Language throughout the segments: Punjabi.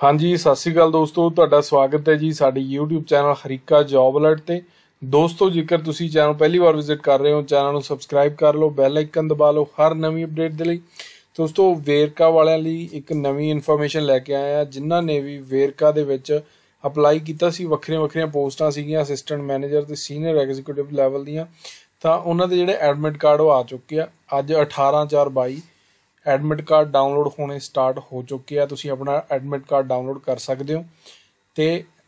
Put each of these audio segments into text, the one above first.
हाँ जी, सत श्री अकाल दोस्तों, तुहाडा स्वागत है जी साडे YouTube channel Harika job alert ते। दोस्तों, जेकर तुसीं चैनल पहली बार विजिट कर रहे हो, चैनल ਨੂੰ सबसक्राइब कर लो, बैल आइकन दबा लो हर नवीं अपडेट ਦੇ ਲਈ। दोस्तों, ਵੇਰਕਾ ਵਾਲਿਆਂ ਲਈ ਇੱਕ ਨਵੀਂ ਇਨਫੋਰਮੇਸ਼ਨ ਲੈ ਕੇ ਆਏ ਆ। ਜਿਨ੍ਹਾਂ ਨੇ ਵੀ ਵੇਰਕਾ ਦੇ ਵਿੱਚ ਅਪਲਾਈ ਕੀਤਾ ਸੀ, ਵੱਖਰੀਆਂ ਪੋਸਟਾਂ ਸੀਗੀਆਂ ਅਸਿਸਟੈਂਟ ਮੈਨੇਜਰ ਤੇ ਸੀਨੀਅਰ ਐਗਜ਼ੀਕਿਊਟਿਵ ਲੈਵਲ ਦੀਆਂ, ਤਾਂ ਉਹਨਾਂ ਦੇ ਜਿਹੜੇ ਐਡਮਿਟ ਕਾਰਡ ਉਹ ਆ ਚੁੱਕੇ ਆ। ਅੱਜ 18/4/22 ਐਡਮਿਟ ਕਾਰਡ ਡਾਊਨਲੋਡ ਹੋਣੇ ਸਟਾਰਟ ਹੋ ਚੁੱਕੇ ਆ। ਤੁਸੀਂ ਆਪਣਾ ਐਡਮਿਟ ਕਾਰਡ ਡਾਊਨਲੋਡ ਕਰ ਸਕਦੇ ਹੋ। ਤੇ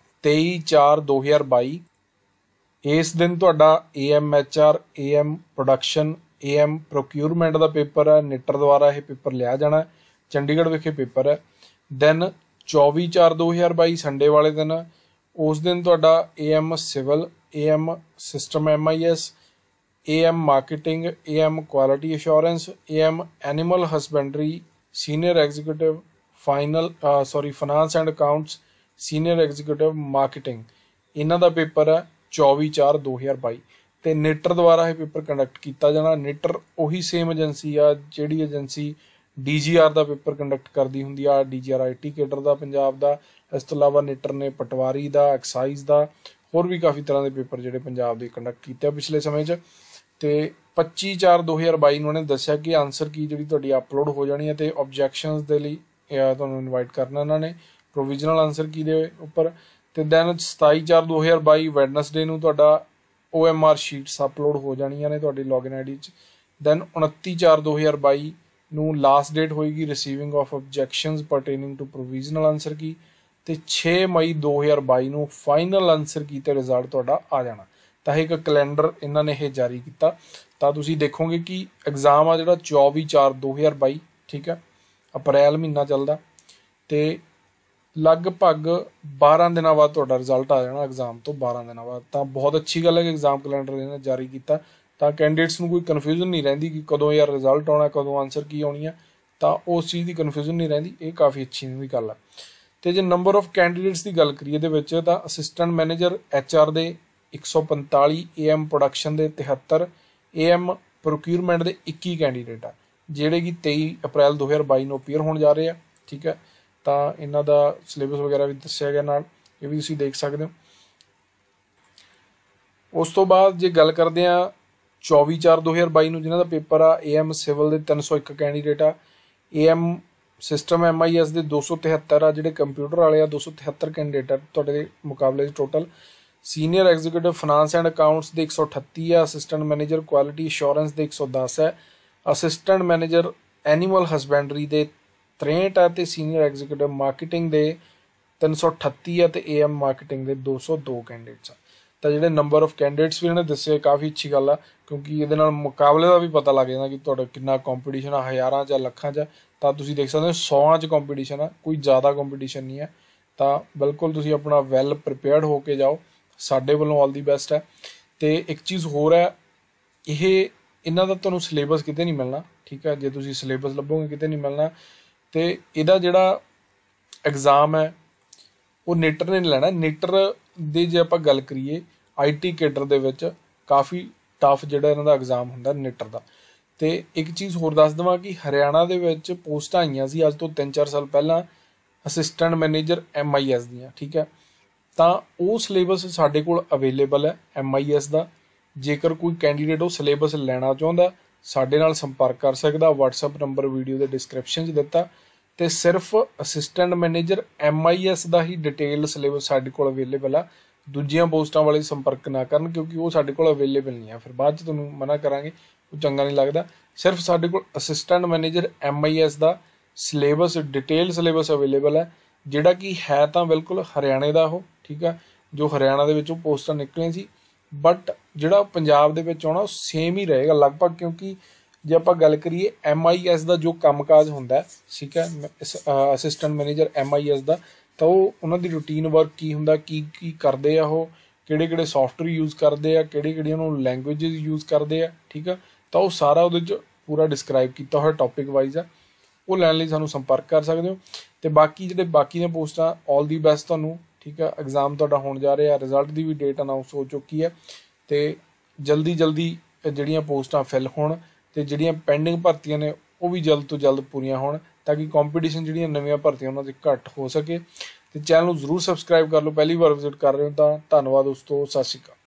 23/4/2022 ਇਸ ਦਿਨ ਤੁਹਾਡਾ AMHR AM production AM procurement ਦਾ ਪੇਪਰ ਹੈ। ਨਿਟਰ ਦੁਆਰਾ ਇਹ ਪੇਪਰ ਲਿਆ ਜਾਣਾ, ਚੰਡੀਗੜ੍ਹ ਵਿਖੇ ਪੇਪਰ ਹੈ। ਦੈਨ 24/4/2022 ਸੰਡੇ ਵਾਲੇ ਦਿਨ, ਉਸ ਦਿਨ ਤੁਹਾਡਾ AM civil, AM system MIS, AM marketing, AM quality assurance, AM animal husbandry, senior executive finance and accounts, senior executive marketing, ਇਹਨਾਂ ਦਾ ਪੇਪਰ ਹੈ 24/4/2022। ਤੇ ਨਿਟਰ ਦੁਆਰਾ ਇਹ ਪੇਪਰ ਕੰਡਕਟ ਕੀਤਾ ਜਾਣਾ। ਨਿਟਰ ਉਹੀ ਸੇਮ ਏਜੰਸੀ ਆ ਜਿਹੜੀ ਏਜੰਸੀ DGR ਦਾ ਪੇਪਰ ਕੰਡਕਟ ਕਰਦੀ ਹੁੰਦੀ ਆ। DGR IT ਕੇਡਰ ਦਾ ਪੰਜਾਬ ਦਾ। ਇਸ ਤੋਂ ਇਲਾਵਾ ਨਿਟਰ ਨੇ ਪਟਵਾਰੀ ਦਾ, ਐਕਸਾਈਜ਼ ਦਾ, ਹੋਰ ਵੀ ਕਾਫੀ ਤਰ੍ਹਾਂ ਦੇ ਪੇਪਰ ਜਿਹੜੇ ਪੰਜਾਬ ਦੇ ਕੰਡਕਟ ਕੀਤੇ ਆ ਪਿਛਲੇ ਸਮੇਂ 'ਚ। ਤੇ 25/4/2022 ਨੂੰ ਉਹਨੇ ਦੱਸਿਆ ਕਿ ਆਨਸਰ ਕੀ ਜਿਹੜੀ ਤੁਹਾਡੀ ਅਪਲੋਡ ਹੋ ਜਾਣੀ ਹੈ। ਤੇ ਆਬਜੈਕਸ਼ਨਸ ਦੇ ਲਈ ਤੁਹਾਨੂੰ ਇਨਵਾਈਟ ਕਰਨਾ ਇਹਨਾਂ ਨੇ, ਪ੍ਰੋਵੀਜ਼ਨਲ ਆਨਸਰ ਕੀ ਦੇ ਉੱਪਰ। ਤੇ ਦੈਨ 27/4/2022 ਵੈਡਨਸਡੇ ਨੂੰ ਤੁਹਾਡਾ OMR ਸ਼ੀਟਸ ਅਪਲੋਡ ਹੋ ਜਾਣੀਆਂ ਨੇ ਤੁਹਾਡੀ ਲੌਗਇਨ ID 'ਚ। ਦੈਨ 29/4/2022 ਨੂੰ ਲਾਸਟ ਡੇਟ ਹੋਏਗੀ receiving of objections pertaining to provisional answer ਕੀ। ਤੇ 6 ਮਈ 2022 ਨੂੰ ਫਾਈਨਲ ਆਨਸਰ ਕੀ ਤੇ ਰਿਜ਼ਲਟ ਤੁਹਾਡਾ ਆ ਜਾਣਾ। ਤਾਂ ਇੱਕ ਕੈਲੰਡਰ ਇਹਨਾਂ ਨੇ ਇਹ ਜਾਰੀ ਕੀਤਾ। ਤਾਂ ਤੁਸੀਂ ਦੇਖੋਗੇ ਕਿ ਐਗਜ਼ਾਮ ਆ ਜਿਹੜਾ 24/4/2022, ਠੀਕ ਹੈ, ਅਪ੍ਰੈਲ ਮਹੀਨਾ ਚੱਲਦਾ। ਤੇ ਲਗਭਗ 12 ਦਿਨਾਂ ਬਾਅਦ ਤੁਹਾਡਾ ਰਿਜ਼ਲਟ ਆ ਜਾਣਾ ਐਗਜ਼ਾਮ ਤੋਂ 12 ਦਿਨਾਂ ਬਾਅਦ। ਤਾਂ ਬਹੁਤ ਅੱਛੀ ਗੱਲ ਹੈ ਕਿ ਐਗਜ਼ਾਮ ਕੈਲੰਡਰ ਇਹਨਾਂ ਨੇ ਜਾਰੀ ਕੀਤਾ, ਤਾਂ ਕੈਂਡੀਡੇਟਸ ਨੂੰ ਕੋਈ ਕਨਫਿਊਜ਼ਨ ਨਹੀਂ ਰਹਿੰਦੀ ਕਿ ਕਦੋਂ ਯਾਰ ਰਿਜ਼ਲਟ ਆਉਣਾ, ਕਦੋਂ ਆਨਸਰ ਕੀ ਆਉਣੀ ਹੈ। ਤਾਂ ਉਸ ਚੀਜ਼ ਦੀ ਕਨਫਿਊਜ਼ਨ ਨਹੀਂ ਰਹਿੰਦੀ, ਇਹ ਕਾਫੀ ਅੱਛੀ ਵੀ ਗੱਲ ਹੈ। ਤੇ ਜੇ ਨੰਬਰ ਆਫ ਕੈਂਡੀਡੇਟਸ ਦੀ ਗੱਲ ਕਰੀਏ ਇਹਦੇ ਵਿੱਚ, ਤਾਂ ਅਸਿਸਟੈਂਟ ਮੈਨੇਜਰ HR ਦੇ 145, AM ਪ੍ਰੋਡਕਸ਼ਨ ਦੇ 73, AM ਪ੍ਰੋਕਿਊਰਮੈਂਟ ਦੇ 21 ਕੈਂਡੀਡੇਟ ਆ ਜਿਹੜੇ ਕਿ 23/4/2022 ਨੂੰ ਅਪੀਅਰ ਹੋਣ ਜਾ ਰਹੇ ਆ, ਠੀਕ ਹੈ। ਤਾਂ ਇਹਨਾਂ ਦਾ ਸਿਲੇਬਸ ਵਗੈਰਾ ਵੀ ਦੱਸਿਆ ਗਿਆ ਨਾਲ, ਇਹ ਵੀ ਤੁਸੀਂ ਦੇਖ ਸਕਦੇ ਹੋ। ਉਸ ਤੋਂ ਬਾਅਦ ਜੇ ਗੱਲ ਕਰਦੇ ਆ 24/4/2022 ਨੂੰ ਜਿਨ੍ਹਾਂ ਦਾ ਪੇਪਰ ਆ, AM ਸਿਵਲ ਦੇ 301 ਕੈਂਡੀਡੇਟ ਆ, AM ਸਿਸਟਮ MIS ਦੇ 273 ਆ, ਜਿਹੜੇ ਕੰਪਿਊਟਰ ਵਾਲੇ ਆ 273 ਕੈਂਡੀਡੇਟ ਆ ਤੁਹਾਡੇ ਮੁਕਾਬਲੇ 'ਚ total. Senior executive finance and accounts ਦੇ 138 ਆ, ਅਸਿਸਟੈਂਟ ਮੈਨੇਜਰ ਕੁਆਲਿਟੀ ਅਸ਼ੋਰੈਂਸ ਦੇ 110 ਹੈ, ਅਸਿਸਟੈਂਟ ਮੈਨੇਜਰ ਐਨੀਮਲ ਹਸਬੈਂਡਰੀ ਦੇ 63 ਆ, ਤੇ ਸੀਨੀਅਰ ਐਗਜ਼ੀਕਿਊਟਿਵ ਮਾਰਕੀਟਿੰਗ ਦੇ 338 ਆ, ਤੇ AM ਮਾਰਕੀਟਿੰਗ ਦੇ 202 ਕੈਂਡੀਡੇਟਸ ਆ। ਤਾਂ ਜਿਹੜੇ ਨੰਬਰ ਆਫ ਕੈਂਡੀਡੇਟਸ ਵੀ ਇਹਨੇ ਦੱਸੇ, ਕਾਫੀ ਅੱਛੀ ਗੱਲ ਆ, ਕਿਉਂਕਿ ਇਹਦੇ ਨਾਲ ਮੁਕਾਬਲੇ ਦਾ ਵੀ ਪਤਾ ਲੱਗ ਜਾਂਦਾ ਕਿ ਤੁਹਾਡਾ ਕਿੰਨਾ ਕੰਪੀਟੀਸ਼ਨ ਆ, ਹਜ਼ਾਰਾਂ 'ਚ ਲੱਖਾਂ 'ਚ। ਤਾਂ ਤੁਸੀਂ ਦੇਖ ਸਕਦੇ ਹੋ 100 'ਚ ਕੰਪੀਟੀਸ਼ਨ ਆ, ਕੋਈ ਜ਼ਿਆਦਾ ਕੰਪੀਟੀਸ਼ਨ ਨਹੀਂ ਹੈ। ਤਾਂ ਬਿਲਕੁਲ ਤੁਸੀਂ ਆਪਣਾ ਵੈਲ ਪ੍ਰੀਪੇਅਰਡ ਹੋ ਕੇ ਜਾਓ, ਸਾਡੇ ਵੱਲੋਂ ਆਲ ਦੀ ਬੈਸਟ ਹੈ। ਤੇ ਇੱਕ ਚੀਜ਼ ਹੋਰ ਹੈ, ਇਹਨਾਂ ਦਾ ਤੁਹਾਨੂੰ ਸਿਲੇਬਸ ਕਿਤੇ ਨਹੀਂ ਮਿਲਣਾ, ਠੀਕ ਹੈ। ਜੇ ਤੁਸੀਂ ਸਿਲੇਬਸ ਲੱਭੋਗੇ ਕਿਤੇ ਨਹੀਂ ਮਿਲਣਾ। ਤੇ ਇਹਦਾ ਜਿਹੜਾ ਐਗਜ਼ਾਮ ਹੈ ਉਹ ਨਿਟਰ ਨੇ ਲੈਣਾ। ਨਿਟਰ ਦੀ ਜੇ ਆਪਾਂ ਗੱਲ ਕਰੀਏ IT ਕੇਡਰ ਦੇ ਵਿੱਚ ਕਾਫੀ ਟਫ ਜਿਹੜਾ ਇਹਨਾਂ ਦਾ ਐਗਜ਼ਾਮ ਹੁੰਦਾ ਨਿਟਰ ਦਾ। ਤੇ ਇੱਕ ਚੀਜ਼ ਹੋਰ ਦੱਸ ਦੇਵਾਂ ਕਿ ਹਰਿਆਣਾ ਦੇ ਵਿੱਚ ਪੋਸਟਾਂ ਆਈਆਂ ਸੀ ਅੱਜ ਤੋਂ 3-4 ਸਾਲ ਪਹਿਲਾਂ ਅਸਿਸਟੈਂਟ ਮੈਨੇਜਰ MIS ਦੀਆਂ, ਠੀਕ ਹੈ। ਤਾਂ ਉਹ ਸਿਲੇਬਸ ਸਾਡੇ ਕੋਲ ਅਵੇਲੇਬਲ ਹੈ MIS ਦਾ। ਜੇਕਰ ਕੋਈ ਕੈਂਡੀਡੇਟ ਉਹ ਸਿਲੇਬਸ ਲੈਣਾ ਚਾਹੁੰਦਾ, ਸਾਡੇ ਨਾਲ ਸੰਪਰਕ ਕਰ ਸਕਦਾ। WhatsApp ਨੰਬਰ ਵੀਡੀਓ ਦੇ ਡਿਸਕ੍ਰਿਪਸ਼ਨ 'ਚ ਦਿੱਤਾ। ਤੇ ਸਿਰਫ ਅਸਿਸਟੈਂਟ ਮੈਨੇਜਰ MIS ਦਾ ਹੀ ਡਿਟੇਲ ਸਿਲੇਬਸ ਸਾਡੇ ਕੋਲ ਅਵੇਲੇਬਲ ਆ। ਦੂਜੀਆਂ ਪੋਸਟਾਂ ਵਾਲੇ ਸੰਪਰਕ ਨਾ ਕਰਨ, ਕਿਉਂਕਿ ਉਹ ਸਾਡੇ ਕੋਲ ਅਵੇਲੇਬਲ ਨਹੀਂ ਆ। ਫਿਰ ਬਾਅਦ 'ਚ ਤੁਹਾਨੂੰ ਮਨਾ ਕਰਾਂਗੇ, ਉਹ ਚੰਗਾ ਨਹੀਂ ਲੱਗਦਾ। ਸਿਰਫ ਸਾਡੇ ਕੋਲ ਅਸਿਸਟੈਂਟ ਮੈਨੇਜਰ MIS ਦਾ ਸਿਲੇਬਸ, ਡਿਟੇਲ ਸਿਲੇਬਸ ਅਵੇਲੇਬਲ ਹੈ, ਜਿਹੜਾ ਕਿ ਹੈ ਤਾਂ ਬਿਲਕੁਲ ਹਰਿਆਣੇ ਦਾ ਉਹ, ਠੀਕ ਆ, ਜੋ ਹਰਿਆਣਾ ਦੇ ਵਿੱਚੋਂ ਪੋਸਟਾਂ ਨਿਕਲੀਆਂ ਸੀ। ਬਟ ਜਿਹੜਾ ਪੰਜਾਬ ਦੇ ਵਿੱਚ ਆਉਣਾ ਉਹ ਸੇਮ ਹੀ ਰਹੇਗਾ ਲਗਭਗ, ਕਿਉਂਕਿ ਜੇ ਆਪਾਂ ਗੱਲ ਕਰੀਏ MIS ਦਾ ਜੋ ਕੰਮਕਾਜ ਹੁੰਦਾ, ਠੀਕ ਹੈ, ਅਸਿਸਟੈਂਟ ਮੈਨੇਜਰ MIS ਦਾ, ਤਾਂ ਉਹ ਉਹਨਾਂ ਦੀ ਰੂਟੀਨ ਵਰਕ ਕੀ ਹੁੰਦਾ, ਕੀ ਕਰਦੇ ਆ, ਉਹ ਕਿਹੜੇ ਸੌਫਟਵੇਅਰ ਯੂਜ਼ ਕਰਦੇ ਆ, ਕਿਹੜੀਆਂ ਉਹਨੂੰ ਲੈਂਗੁਏਜਿਸ ਯੂਜ਼ ਕਰਦੇ ਆ, ਠੀਕ ਆ। ਤਾਂ ਉਹ ਸਾਰਾ ਉਹਦੇ 'ਚ ਪੂਰਾ ਡਿਸਕ੍ਰਾਈਬ ਕੀਤਾ ਹੋਇਆ ਟੌਪਿਕ ਵਾਈਜ਼ ਆ। ਉਹ ਲੈਣ ਲਈ ਸਾਨੂੰ ਸੰਪਰਕ ਕਰ ਸਕਦੇ ਹੋ। ਤੇ ਬਾਕੀ ਦੀਆਂ ਪੋਸਟਾਂ, ਆਲ ਦੀ ਬੈਸਟ ਤੁਹਾਨੂੰ, ਠੀਕ ਆ। ਐਗਜ਼ਾਮ ਤੁਹਾਡਾ ਹੋਣ ਜਾ ਰਿਹਾ, ਰਿਜ਼ਲਟ ਦੀ ਵੀ ਡੇਟ ਅਨਾਊਂਸ ਹੋ ਚੁੱਕੀ ਹੈ। ਤੇ ਜਲਦੀ ਜਿਹੜੀਆਂ ਪੋਸਟਾਂ ਫਿਲ ਹੋਣ, ਤੇ ਜਿਹੜੀਆਂ ਪੈਂਡਿੰਗ ਭਰਤੀਆਂ ਨੇ ਉਹ ਵੀ ਜਲਦ ਤੋਂ ਜਲਦ ਪੂਰੀਆਂ ਹੋਣ, ਤਾਂ ਕਿ ਕੰਪੀਟੀਸ਼ਨ ਜਿਹੜੀਆਂ ਨਵੀਆਂ ਭਰਤੀਆਂ ਉਹਨਾਂ 'ਚ ਘੱਟ ਹੋ ਸਕੇ। ਤੇ ਚੈਨਲ ਨੂੰ ਜ਼ਰੂਰ ਸਬਸਕ੍ਰਾਈਬ ਕਰ ਲਓ, ਪਹਿਲੀ ਵਾਰ ਵਿਜ਼ਿਟ ਕਰ ਰਹੇ ਹੋ ਤਾਂ। ਧੰਨਵਾਦ ਦੋਸਤੋ, ਸਤਿ ਸ਼੍ਰੀ ਅਕਾਲ।